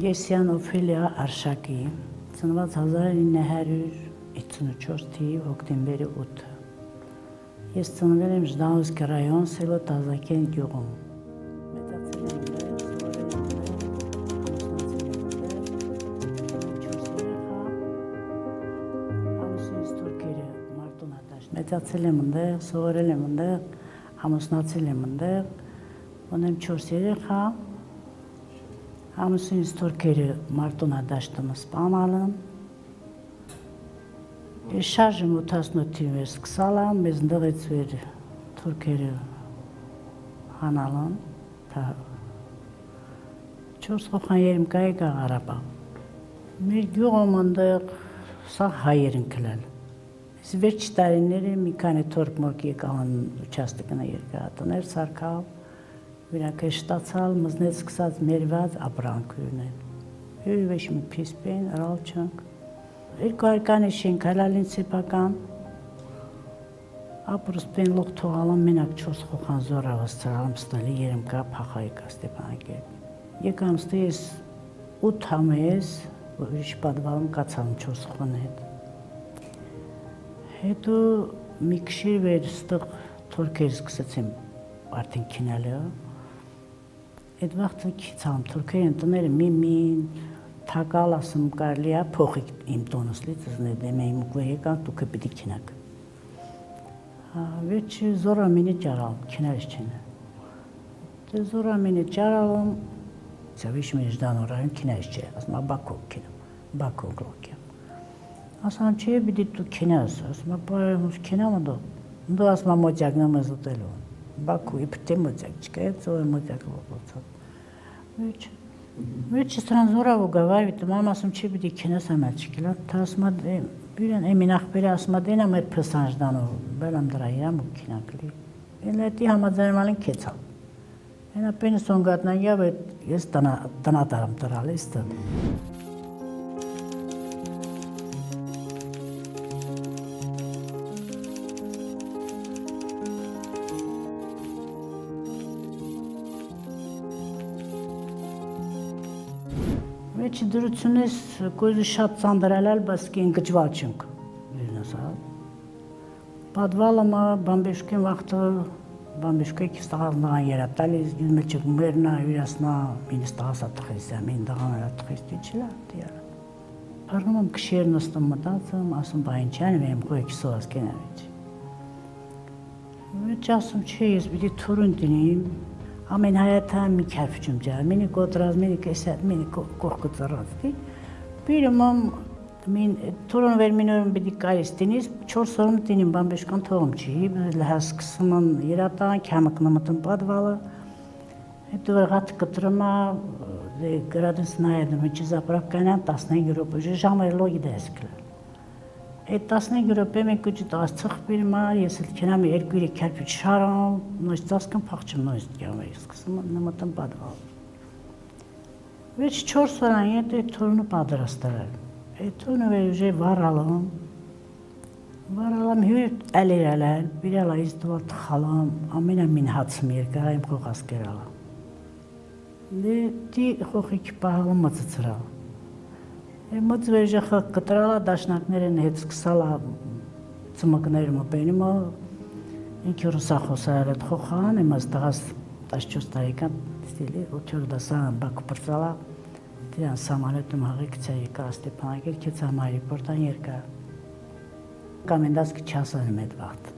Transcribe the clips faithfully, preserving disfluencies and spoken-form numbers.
Եսյան Օֆելիա Արշակի, ծնված հազար ինը հարյուր ութսունուչորս թիվ հոկտեմբերի ութը։ Ես ծնվել եմ Ժդանովսկի ռայոն, սելո Տազակեն գյուղում։ Մեծացել եմ ընդեղ, սովորել եմ ընդեղ, ամուսնացել եմ ընդեղ, ունեմ չորս երեխա, ամուսինս թուրքերը մարտոնադաշտը սպանալն, ես շարժım ութասնութին վեր սկսալամ, մեզ ընդեղեց վեր թուրքերը հանալն, չորս խոխան երիմկայի կաղարապա։ Մեր գյուղում ընդեղ սաղ հայեր ընկլել։ Ես վերջ տարիները մի քանի թորք մորք եկան ուչաստիկնը երկրատներ սարկալ, վիրանք շտացալ, մզնեց սկսած մերված ապրանք ունեն։ Հյուր վեշ մի պիսպեն, ռալ չանք։ Երկու արկանի շենք հալալին սեպական, ապրուսպեն լող թողալան մենակ չորս խոխան զորա վասցրալım ստալի երմկա պախայիկա Ստեփանակերտ։ Եկամ ստե ես ութ համես, ուրիշ պատվալım կացալım չորս խոն հետ։ Հետո մի քշիր վեր ստեղ թուրքեր սկսեցին արդեն քինալը։ Այդ վաղտը քիցամ թուրքերն տները մի-մին թակալ ասում կարելի է փոխիկ իմ տոնուսլից զնեդեմ իմ գոյեկան դուք պիտի քինակ։ Վերջ զորամինի ճարալ քինարից չեն։ Դե զորամինի ճարալում ծավիշ մի Ժդանորային քինարից չէ, ասում Բաքու քինամ, Բաքու գլոկի։ Ասան չէ, պիտի դու քինաս, ասում ապայում ուս քինամ ընդո, ընդո ասում մոջակն եմ զուտելու, Բաքու իպտե մոջակ չկա, ծո է մոջակ լողոցած։ Վերջ, վերջ սրան զորավ ու գավայ, մամ ասում չէ, պիտի քինաս ամել չկիլա, թա ասում բյուրեն էմին ախպերը ասում դենա մեր պրսան Ժդանով, բելամ դրա իրամ ու քինակլի։ Են էտի համաձայնվալին կեցալ։ Ենա պենը սոնգատնան և ես տնատարամ տրալ ես տն։ Վերջի դրությունես գոյզի շատ ծանդրալալ, բայց կեն գջվալ չնք վիրնասալ։ Պատվալը բամբեշկեն վաղթը, բամբեշկեն կստաղալ նղան երատալիս, գյուզմեջիկ մերնա, վիրասնա, մինս տաղասա տխեսյա, մին դղան արա տխեսյա չիլա, դիարա։ Պարնում եմ կշերն աստում մտացım, ասում բայինչյան վեմ գոյք սոհաս կենավիչ։ Վերջ ասում չէ, ես բիդի թուրուն դինիմ, ամեն հայաթան մի կերպչում ջար, մինի կոտրած, մինի կեսյատ, մինի կողկը ծռածդի, բիրում ամ թուրուն վեր մինորում բիդի կարիս դինիս, չորս օրում դինիմ բամբեշկան թողում չի, լհասկսում ան երատան, կյամակնը մտն պատվալը, հետո վեղատ կտրմա, գրադնս նայադում, հիչի զապրապկանյան տասնենք յուրոպ, ժամեր լոգի դես կլար։ Այդ տասնենք յուրոպե մենք ուջի տաս ծխ բիրմա, ես էլ կենամ երկու իրի կերպի չարամ, նոյս ծասկն պաղչում նոյս դյամ է, սկսում նմտն պատվալ։ Վերջ չորս օրան ետ այդ թորունը պատրաստարել։ Այդ թորունը վեր ուժե վարալում, վարալում հյուր ալերալել, բիրալ այս դվալ տխալում, ամենա մին հացմ երկար իմ խոխաս կերալում։ Դե դի խոխիքի պահալում մծծրալ։ Մոծ վերջախը կտրալա դաշնակներն հետ սկսալա ծմկներում պենիմը, ինքի ռուսախոսար էդ խոխան, եմազ տղաս տասչոս տարեկան ստիլի, ություր դասան բակու պրծալա, դիրան սամանետում հաղի կցա եկա Ստեփանակերտ, կեցա մայրի պորտան երկա։ Կամենդասկի չասան եմ էդ վաղտ։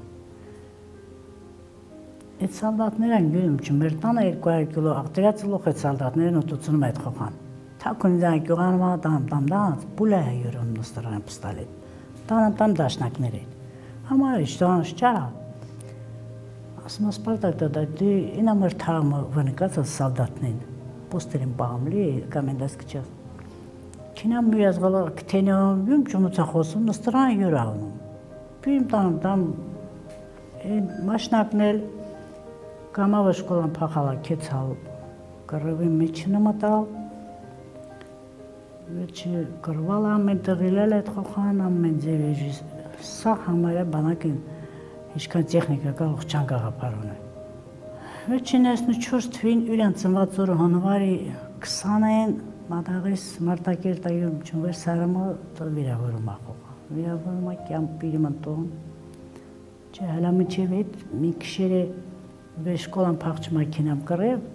Էդ սալդատներն գյուրում չում, մեր տանը երկու հարյուր կիլո աղտերած լող էդ սալդատներն ոտուցնում էդ խոխան։ Թակուն ձան գյուղանվա տամ տամ դանց, բուլա է յուրոն նստրան պստալիտ, տան տամ դաշնակներ են, համար իշտան շճարա, ասում ասպարտակ դադա, դի ինա մր թաղմը վնկացած սալդատնեն, պոստերին պաղմլի, կամենդաս կչաս, կինամ մյուրազղալը կտենյոն, յում ճումուցա խոսում, նստրան յուրավնում, բյում տամ տամ, մաշնակնել, կամավը շկոլան պախալա կեցալ, կռվի մեջինը մտալ, Վերջի կրվալ ամեն տղիլել էդ խոխան, ամեն ձևեջի, սա համարյա բանակին ինչքան տեխնիկա կա ուղղչան գաղապարուն է։ Վերջին այսնու չորս թվին յուրյան ծնված օրը հոնվարի քսանեն մատաղես մարտակերտայում չունվեր սարամը վիրավորում ախողա։ Վիրավորում ակյամ պիրիմ ընտոն, չէ հալամը չէ վետ, մի կշերը վեր շկոլան պաղճմա կինամ կռև,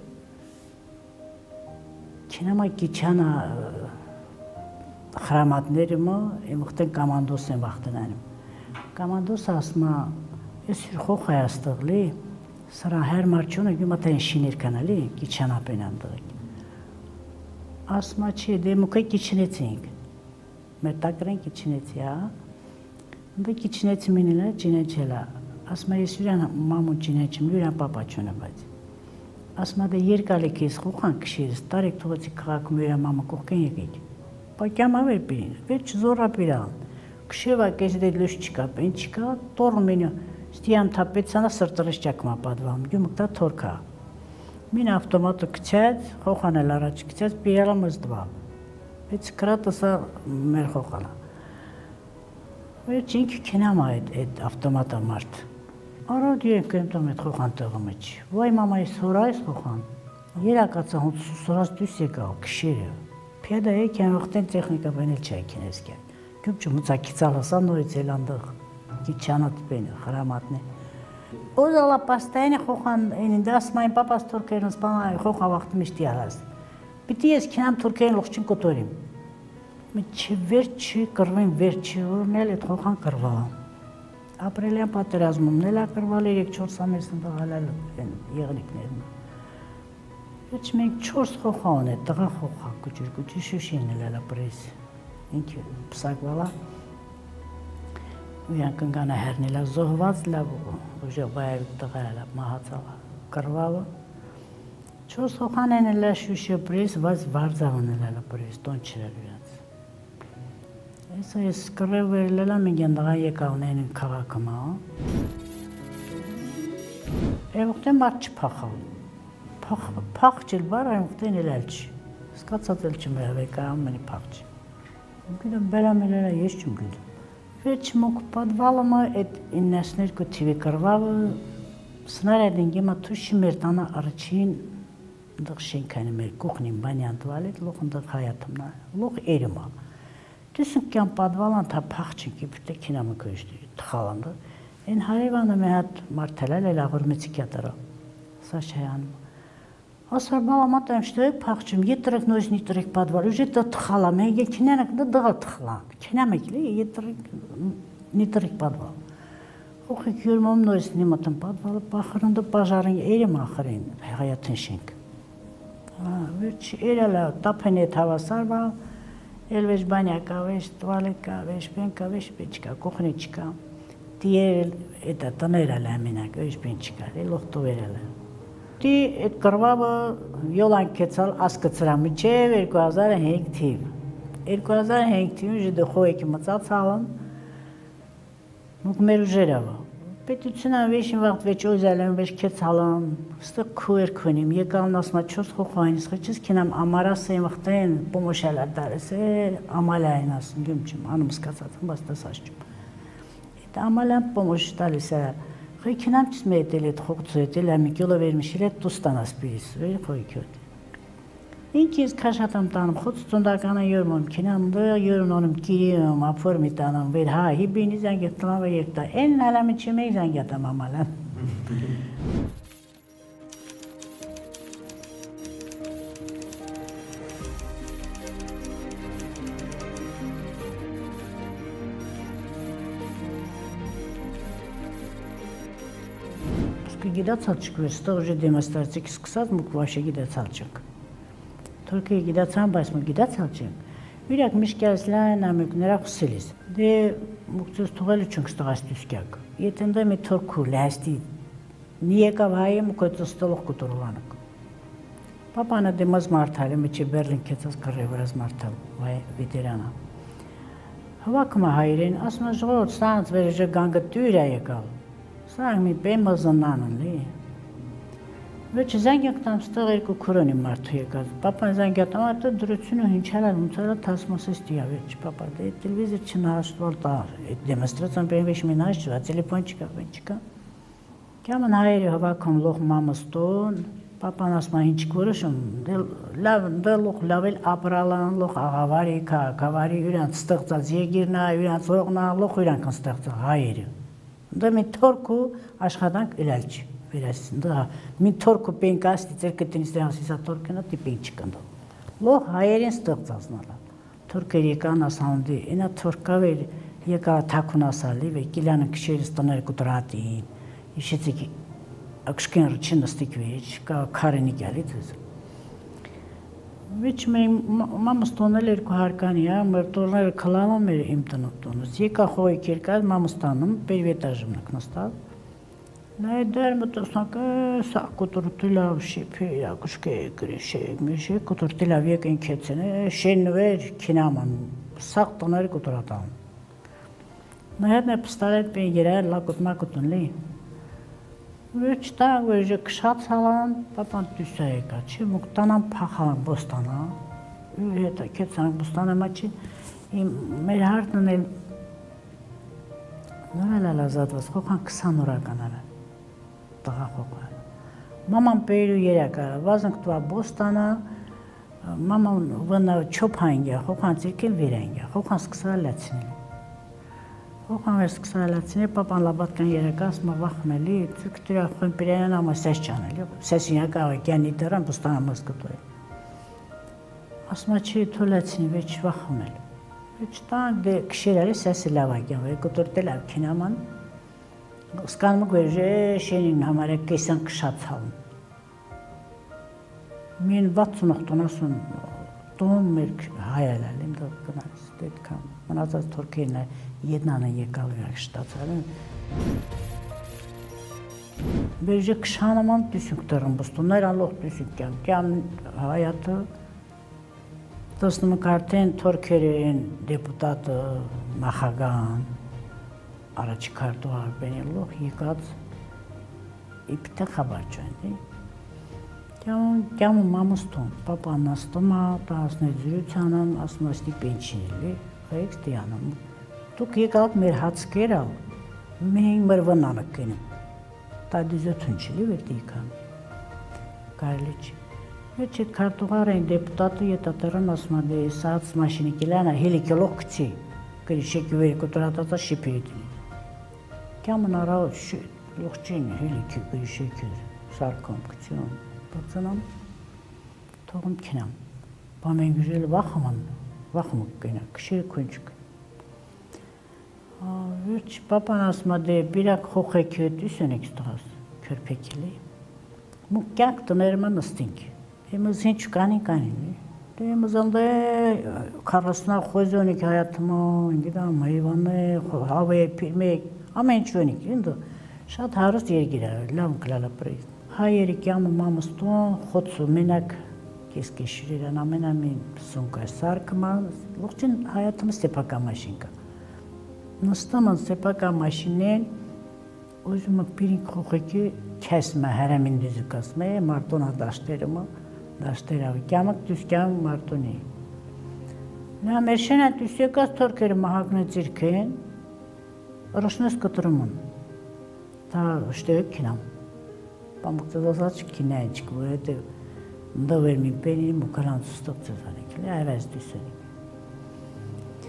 կինամա կիչանա խրամատներիմը, եմ ուղտեն կամանդոս են վաղտնանում։ Կամանդոս ասմա, ես հյուր խող հայաստղլի, սրան հեր մարչյոնը գյումատա են շիներ կանալի, կիչանապեն անդղեք։ Ասմա չի, դե մուկայ կիչնեցինք, մեր տակրեն կիչնեցի, հա, ընդը կիչնեցի մինիլա, ջինեջելա, ասմա ես յուրան մամուն ջինեջիմ, յուրան պապաչյոնը բայց։ Ասմա դե երկալեք ես խուխան կշիրս, տարեք թողեցի կղաքում յուրան մամը կողքեն եկեք։ Պակյամ ավեր պիրին, վերջ զորա պիրան, կշևա կես դե լուշ չկա, պեն չկա, տորը մենյո, ստիան թապեցանա սրտրս ճակմա պատվամ, գյումք դա թորքա։ Մին ավտոմատը կցյաց, խոխան էլ առաջ կցյաց, պիրալա մզդվալ։ Վեց կրատըսա մեր խոխալա։ Վերջ ինք կենամ այդ ավտոմատա մարդ։ Արոդ յենք կենտում այդ խոխան տղը մեջ։ Վայ մամա ես հորա ես խոխան։ Երակացա հունց սուրած դույս եկավ, կշերը։ Պյադա եկ են վղտեն տեխնիկա բենել չայ կենես կեն։ Գյուբ չու մծակիցալ հսա նորից էլ անդղ, կիչանատ բենը, խրամատն է։ Ոզալա պաստային է խոխան, էնին դաս մայն պապաս թորքերն սպանա, խոխա վաղտը միշտի արազ։ Պիտի ես կենամ թորքերն լողջին կոտորիմ։ Մի վերջ չի կրվին, վերջ չի որնել էդ խոխան կրվալա։ Ապրելյան պատերազմումն էլ ակրվալ երեք-չորս ամես ընդաղալալ եղնիկներն։ Վերջ մենք չորս խոխա ունե, տղա խոխա, կուջուր կուջուր շուշին էլ էլա պրես։ Ինքը պսակվալա, ույան կնգանա հերնելա զոհված լավ ուժեղ բայավիկ տղա էլա մահացալա կրվալը։ Չորս խոխան են էլա շուշը պրես, վազ վարձավն էլ էլա պրես, տոն չրել ուրանց։ Եսա ես կրև վերելելա մենք են տղա եկավն են կաղաքմա։ Եմ ուղտեն մարդ չպախալ։ Փախչել բար այն ուղտեն էլ էլ չի։ Սկացած էլ չմրավեկա ամենի փախչ։ Գիտեմ բերամ էլ էլա ես չում գիտեմ։ Վերջ մոք պատվալումը այդ իննասներկու թիվի կրվավը սնարյադին գեմա թուշի մեր տանա առաջին դղ շենքանի մեր կուխնին բանյան տվալ էդ լող ընդղ հայատımna, լող երիմա։ Դեսնք կյան պատվալան թա փախչինքի պիտե կինամը կոյշտի թխալանդը։ Են հարևանը մի հատ մարդելել էլ աղոր մեծիկյատարա, սա շայանում։ Ասար բալամատ եմ շտոյ փախչում, ետրեք նոյս նիտրեք պատվալ, ուժե դա թխալա, մենք է կինանակ դա դղա թխլան, կինամ եք լի, ետրեք նիտրեք պատվալ։ Խոխեք յուրմում նոյս նիմատն պատվալը պախրնդը պաժարին երեմ ախրին, հայատեն շենք։ Վերջ երելա տապեն էտ հավասար բալ, էլ վեշ բանյակա, վեշ տվալեկա, վեշ պենկա, վեշ պեչկա, կողնի չկա։ Տիեր էտա տներել ամենակ, վեշ պենչկա, էլ ողտով երել է։ Դի այդ կրվավը յոլան կեցալ ասկծրամի չև երկու հազար հինգ թիվ։ երկու հազար հինգ թիվ ուժի դխո եկի մծած հալն, մուկ մեր ուժերավը։ Պետությունա վեշին վաղտ վեչ օզել եմ վեշ կեց հալն, ստը քուեր քունիմ, եկալն ասմա չորս խոխային, սխիչս կինամ ամարասը եմ վղտեն, պոմոշել ադարես է, ամալային ասում, գյում չում, անում սկացածım, բաս տասաշ չում։ Այդ ամալան պոմոշ տալիս է, Խոյքինամ չս մետել էդ խողծու էտել, ամիկյոլը վերմիշիլ էդ տուստանաս պիրիս, վեր խոյքյոտ։ Ինք ես կաշատամ տանում, խոց ծունդականը յորմում, կինամ դա յորն օնում կիրիում, ապվորմի տանում, վեր հա, հիբինի զանգետ տանավը երկտա, են հալամի չմեկ զանգետամ ամալան։ Գիդացալչիկ վեր, ստող ուժի դեմաստրացիկ սկսած մուկ վաշե գիդացալչիկ։ Թորքի գիդացան, բայց մուկ գիդացալչիկ։ Վիրակ միշկյալս լայն ամիկ նրա խուսելիս։ Դե մուկ ծուս թողելու չունք ստողաս դուսկյակ։ Ետնդը մի թորքու լայստի, նի եկավ հայի մուկ այդ ստոլող կուտորուլանուկ։ Պապանը դեմազ մարդալ, մեջի բերլին կեցած կռե վրազ մարդալ, վայ վետերանա։ Հավակմա հայրեն, ասմա ժողոտ ստանց վեր ժը գանգը տույր է եկալ։ Սաղ մի բեմը զնանն լի։ Վեչ զանգյակ տամ ստեղ երկու քուրոնի մարդու եկած, պապան զանգյակ տամ ատը դրությունը հինչալար ունցալա թասմասես տիա վեչ, պապա դե տելվիզր չնահաշտվալ տա, այդ դեմաստրացան բեն վեչ մին հաշտվա, տելեփոն չկա, բեն չկա։ Կյամն հայերի հավաքում լող մամստոն, Papan ասում ինչ որոշում, լավ, դելուխ լավել ապրալան, լոխ աղավարի, քաղաքավարի, իրանց ստեղծած եգիրնա, իրանց ողնա, լոխ իրանք ստեղծած հայերը։ Դա մի թորքու աշխատանք իլալչ վերասին, դա մի թորքու պենկասի ծերկետնից դրանսիսա թորքենա տիպեն չկնդո։ Լոխ հայերին ստեղծածնալա։ Թորքեր եկան ասանդի, ինա թորքավեր եկա թակուն ասալի, վե կիլանը քշերս տներ կուտրատին, իշեցիք Ակշկեն ռչին նստիկ վեջ, կա քարենի գալից ես։ Վեջ մենք մամս տոնել երկու հարկանի, մեր տորները կլանում էր իմ տնով տոնыз։ Եկա խոյք երկար, մամս տանում, պերվետաժım նկնստավ։ Նայ դեր մտոսնակ, սա կուտուրտիլավ շիպի, ակուշկե գրիշեք, մեշե կուտուրտիլավ եք ինքեցին, շեն վեր կինաման, սաղ տոներ կուտուրատան։ Նայդ նե պստարետ պեն երայր լակուտ մակուտուն լի։ Վեջ տանք վեժը կշած հալան, պապան դուսա եկա, չի մուկ տանան պախալան բոստանա, հետա կեցանք բոստանա մաչի, մեր հարդն էլ նորել ալազատվաց, խոքան քսան օրական արա, տղա խոքան։ Մաման պերու երակա, վազնք տվա բոստանա, մաման վնա չոպ հայնգյա, խոքան ծիրկեն վեր հայնգյա, խոքան սկսալ լացինել։ Խոքան վեր սկսալ լացինել, պապան լաբատկան երակաս մա վախմելի, ծիկ տիրա խոյն պիրայան ամա սես ճանել, սեսին ակա գյանի դրան բստան ամաս կտոյ։ Ասմա չի թոլացին վեչ վախմել։ Վեչ տանք դե կշիրալի սեսի լավագյան, վեր կտորտել ավ կինաման, սկանմուկ վեժե շենին համարը կեսան կշած հալում։ Մին վաթսուն ողտուն ասուն, տոն մեր հայալալ, իմ դա կնարիս, դետքան, մնացած թորքերն է ետնանը եկալ իրակ շտացարին։ Բերժե կշանաման դուսյունք դրն բստուններ ալող դուսյունք կյան, կյան հայատը, տսնում կարտեն թորքերին դեպուտատը նախագան, առաջի կարտու արբենելով եկած իպիտը խաբար չոյն, Կյամում մամուստում, պապան աստումա, տասներ զրուցանան, ասում աստի պենչինելի, խայեք ստիանում։ Դուք եկալք մեր հացկեր ալ, մենք մեր վնանըք կենում։ Դա դիզոթուն չլի վերտ եկան, կարելի չի։ Վեչ ետ կարտուղար էին դեպուտատը ետատերան ասում ադե սաած մաշինի կելանա, հելի կելող կցի, կրի շեկի վերի կոտրատածա շիպիրիտինի։ Կյամն առավ լողջին հելի կրի շեկի սարկում կցիում։ Բացանամ, թողում կինամ, բամ են գժել վախաման, վախում կենա, կշիրը կոնչուկ։ Վերջ պապան ասում ադե բիրակ խոխեք է դուսեն եք ստղաս, կրպեկելի։ Մուկ կյանք տներմա նստինք, եմыз հին չկանի կանին, դե եմыз անդե կարասնա խոզոնիք հայատմա, ինգիդամ, հայվանը, հավե, պիրմեկ, ամեն չոնիք, ինդո շատ հարուստ երգիր է, լավ կլալա պրեյզ։ Հայերի կյամը մամստուն, խոցու մենակ կեսկեշիրերան ամենամին սունկա սարկմա, լողջին հայատումը ստեպակա մաշինկա։ Նստամն ստեպակա մաշինեն, ուզումը պիրինք խոխեկի կեսմը հերամին դիզուկասմը, մարդոնա դաշտերումը, դաշտերավի, կյամըք դուս կյամ մարդոնի։ Նա մեր շենա դուս եկած թորքերը մահագնը ծիրքեն, ռոշնես կտրումն, դա շտևեք կինամ։ Պամուկ ծեզազած կինայինչք, որ հետև նդավեր մի պենի մուկարանց ստոք ծեզանիք, լի այվայզ դուսանիք։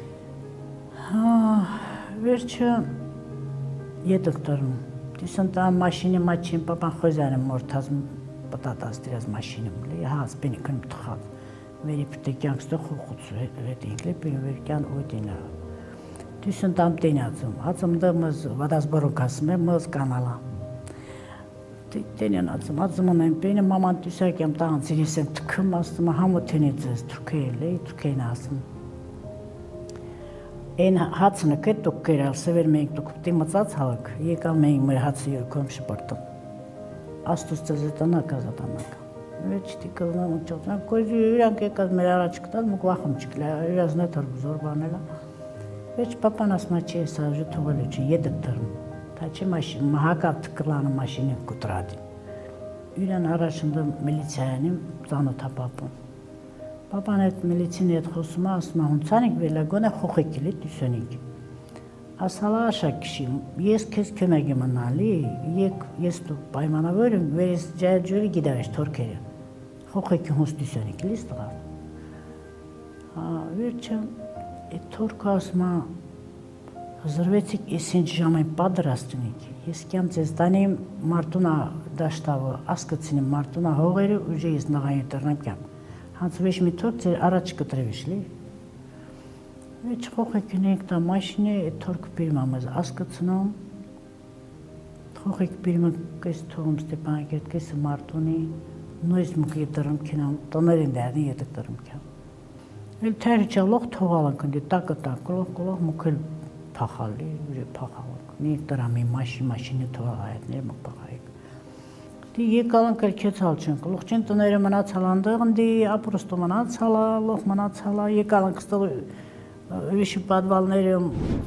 Վերջը ետըք տարում, դուսան տան մաշինի մաչին, պապան խոզյանը մորթազ պտատած դիրած մաշինում, լի հաց պենի կնում տխած, վերի պտեկյանք ստող խուխուց հետինք, լի պենի վերկյան ոյտինա։ Դուսան տամ տենյացում, հացում դմыз վադազ բորոք ասում է, մыз կանալա։ Տենյան ածում, ածում անայն պենը մաման դուսակ եմ տաղան ծիրիս եմ թքում ասում, համու թենից ես թուքել է, թուքեն ասում։ Են հացնը կետ տուք կերալ, սևեր մենք տուք պտի մծած հալք, եկալ մենք մեր հացը յորքում շպրտում։ Աստուս ծեզետանա կազատանակ։ Վեչ տի կզնամ ու չոտնակ, կոյզի իրանք եկած մեր առաջ կտալ, մուկ վախում չկլա, իրազնե թրբ զոր բանելա։ Վեչ պապան ասմա չի սա ժը թողել üçün, ետըք դրում։ Թաչի մաշին, մահակավ թկլանը մաշինին կուտրադի։ Իրան առաջնդը միլիցիայանին ծանոթա պապուն։ Պապան այդ միլիցին հետ խոսում ասում հունցանիք վելագոն է խոխեկիլի դուսոնիք։ ասալա աշակշիմ, ես քեզ կյոմեգի մնալի, եկ ես դու պայմանավորում, վեր ես ջայջուրի գիդավեշ թորքերը, խոխեքի հոստիսյոնիք լիս տղավ։ Վերջը, այդ թորքը ասմա, հզրվեցիք ես ինչ ժամայն պատրաստունիք, ես կյամ ձեզ տանիմ մարդունա դաշտավը, ասկացինիմ մարդունա հողերը, ուժե ես նղային տրնամ կյամ, հանցվեշ մի թորք ձեր առաջ կտրևեշ լի։ Veç xoxek da maşine tork bilmemiz askıtsınım. Xoxek bilmek kes toğum Stepan gert kes Martoni. Nois mukiyetlerim kinam tonerin derdi yediklerim kim. El tercih loq toğalan kendi takı takı loq loq mukil pahalı bir pahalı. Ne tarami maşi maşine toğalayet ne muk pahalı. Di yekalan kel keçalçın. Loqçın tonerin mana çalandığın di aprosto mana çala loq mana çala yekalan kıstalı Вещи подвалнерем.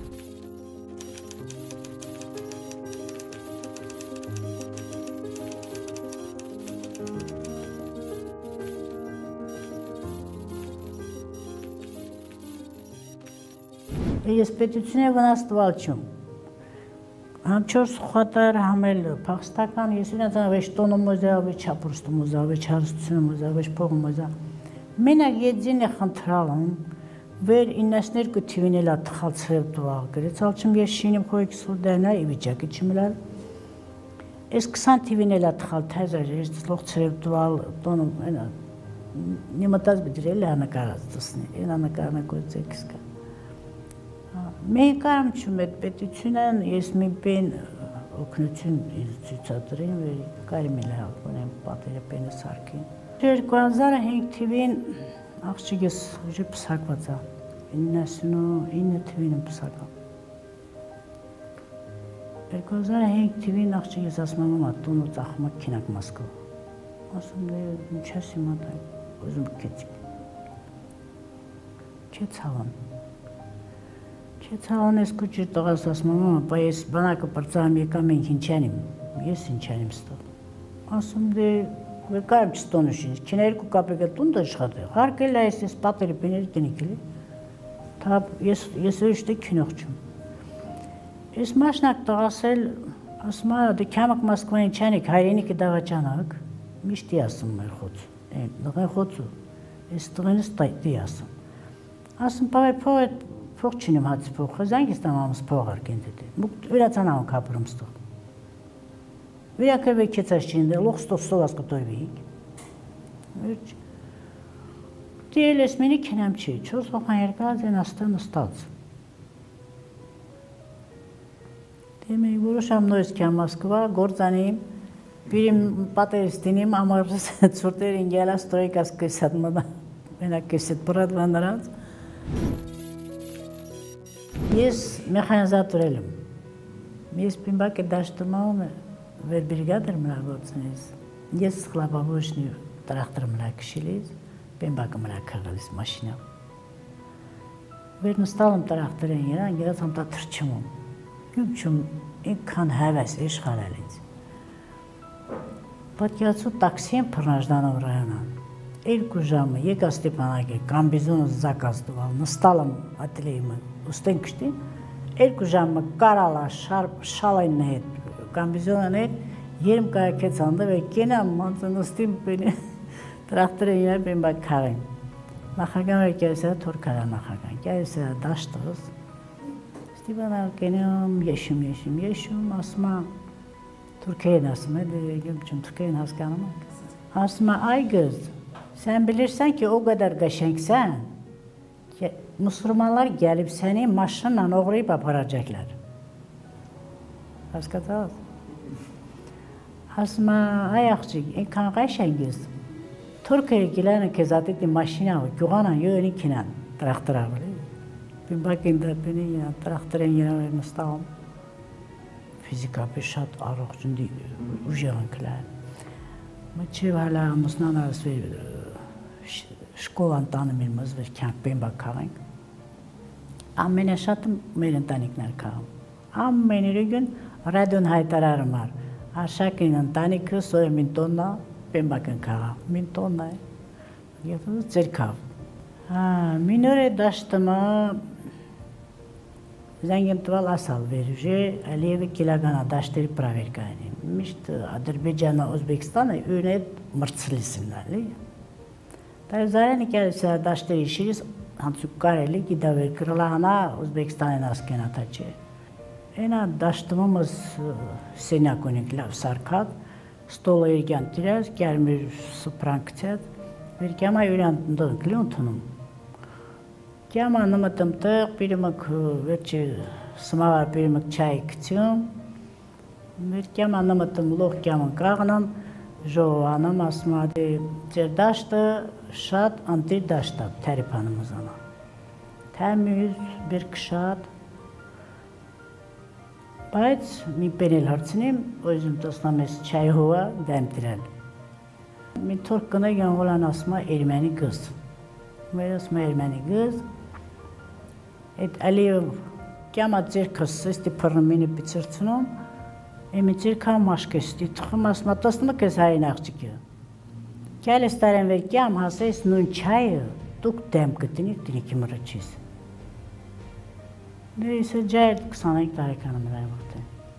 Ես պետությունը վնասվալչում։ Համ չորս խոտար համել փախստական ես իրենց ավեշ տոնը մոզավե չապրստը մոզավե չարստությունը մոզավե փող մոզա։ Մենակ եძին է խնդրալում Ver innesler kütüğüne tıxalçıb dua qırı. Çalçım yes şinim xoyk sudana ibicak içimlər. Es kısan tivine tıxal təzər jest loq çırıb dua tonum ana. Nimataz bidirələ ana qarazdısını. Ana qarana qoyacaqska. Meykarım çümet betüçünən yes mi ben oknutun izçatırın ve qarimilə alınım patərə beni sarkın. Jer qanzara henk tivin Աղջիկս ուժի պսակված է, իննասինինը թվին եմ պսակա։ երկու հազար հինգ թվին աղջիկս ասում եմ ատուն ու ծախում ակ կինակ Մոսկով։ Ասում դե ինչ ես հիմա դա ուզում կեցիկ։ Չէ ցավան։ Չէ ցավան ես կուճիր տղաս ասում եմ ապա ես բանակը պրծամ եկամ ենք ինչանիմ, ես ինչանիմ ստով։ Ասում դե Vekayım çistonuşun. Kinerku kapıga tunda çıkardı. Harkayla esnes pateri peneri denikili. Tab yes yes işte kinokçum. Es maşnak dağasel asma de kamak Moskva'nın çanik hayreni ki davaçanak. Mişti yasım mer xot. Dağa xotsu. Es dağınız taytı yasım. Asım pavay poet fokçinim hatsı fok. Xazangis tamamız poğar kendidi. Bu üretanam kapırımstı. Viyaka ve keçaşçinde loxsto stovas gotovik. Verç. Diğer esmini kenemçi. Çoğu sokan yergazen astan ustaz. Demek vuruşam noizken Moskva, gorzanim, birim pateristinim, amarız çurterin gela stroikas kesetmada. Bena keset buradvandaraz. Yes mexanizator elim. Yes pimbake daştırmağım. Ver brigader mragotseniz. Yes xlapavoshni traktör mrakshiliz. Ben bakım mrakagalis maşina. Ver nustalım traktörün yeren gelsam da tırçımım. Gümçüm inkan heves iş xalaliz. Patyatsu taksiyen pırnajdan uğrayana. İlk ujamı yeka Stepanage kambizonu zakazdıval. Nustalım atileyimi usten kışti. İlk ujamı karala şarp şalayın nehet. Kambizyonet yerim kaya keçandı ve gene manzanıstim beni traktörün yer ben bak karayım. Naxagan ve gelse torkara naxagan. Gelse daştığız. İşte bana gene yeşim yeşim yeşim asma Türkiye'nin asma de gömçüm Türkiye'nin askanı mı? Asma ay göz. Sen bilirsen ki o kadar qəşəngsən ki Müslümanlar gelip seni maşınla oğrayıp aparacaklar. Haskataz. Asma ayakçık, inkan qəşəngiz. Türkiye'ye gelen kezateti maşina, güğanan yöni kinan traktör avlı. Bir bakın da beni ya traktörün yine Mustafa. Fizika bir şart arıq çünkü uçağın kılar. Maçı hala Musnan arası şkolan tanımırmız ve kampın bakalım. Ammene şatım merin tanikler kalım. Ammene gün radyon haytararım var. Aşağıdan tanikı soya min tonna ben bakın kalım. Min tonna. Yapıyoruz zerkav. Ha, minore daştıma Zengin tuval asal verici, Aliyevi kilagana daşteri praverkani. Mişt Azerbaycan'a, Özbekistan'a öyle mırtsılısınlar. Tabi zarani gelirse daşteri işiriz, hansuk kareli gidaver kırılağına Özbekistan'ın askena taçı. Ena daştımımız senakonikler sarkat, stola ergen tirez, gelmir spranktet, bir kema öğrendim klientunum. Kema anlamadım tık, birimek verçi smavar birimek çay kıçım. Bir kema anlamadım loh kema krağınım, jo anam asmadı, cerdaştı, şat antir daştı teripanımız ana. Temiz bir kışat. Bayt mi penel harçınım, özüm tosnames çay hova demtirel. Mi Türk'ına gen olan asma Ermeni kız. Mer asma Ermeni kız. Et Aliyev kema cer kızı isti pırnımını bitirtinom. Emi cer kam maşk isti, tıkım asma tosma kız hayın akçıkı. Kel istaren ver kem hasa is nun çayı, duk dem kıtını tini kimara çiz. Neyse cahil sana ilk tarikanım da yaptı.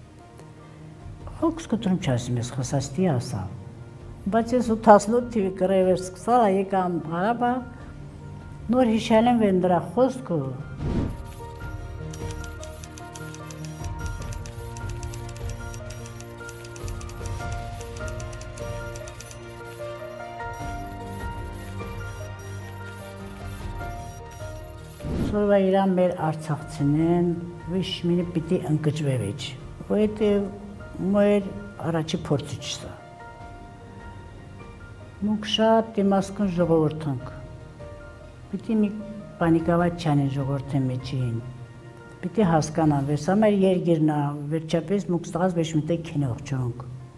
Hoks kuturum çalışmıyoruz, kısas diye asal. Bacı su tasnu tivi kırıver sıksala yıkam araba. Nur hişelim vendira hosku. Sonra İran bir artsakçının vişmini biti ınkıcı vevici. O eti müer aracı portuçsa. Mukşat dimaskın jogortank. Biti mi panikava çane jogortan meçin. Biti haskana versamer yer girna verçapes mukstaz beşmite kine okçonk.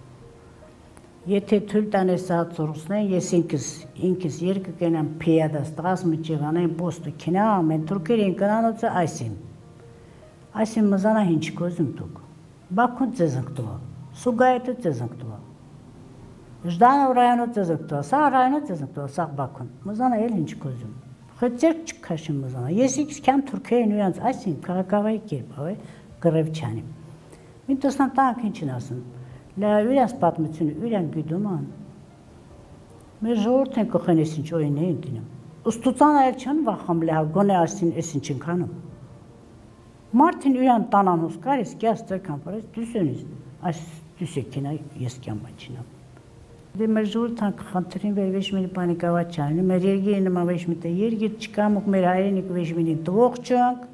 Yete tül tane saat sorusuna yesinkiz, inkiz yer kıkenem piyadas tağız mı çıgana bostu kine amen Türkiye'nin kananotsa aysim. Aysim mızana hinç közüm tuk. Bakun cezink tuva, su gayeti cezink tuva. Жданов району cezink tuva, sağ rayonu cezink tuva, sağ bakun. Mızana el hinç közüm. Hıcırk çık kaşım mızana. Yesikiz kem Türkiye'nin uyanız aysim, kakavayı kirip avay, grev çanim. Min tosnan tank hinçin asın. La üren spatmıçını üren güdüman. Me jorten kochen esinç oyun ne indinim. Ustutan elçan vakam la gone asin esinçin kanım. Martin üren tananus karis gester kampares düseniz. As düsekine yesken maçına. De me jorten kantrin ve veşmeni panikava çani. Me yergi ma veşmite yergi çıkamuk me hayrenik veşmeni tuvokçank.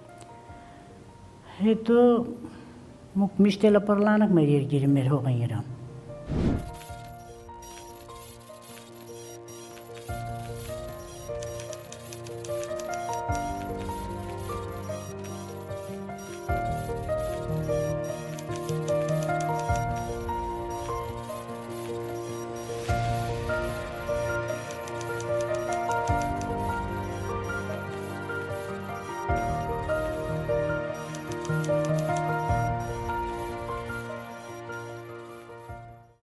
Heto Muk müştela parlanak mer yer girim mer hoğun yeram.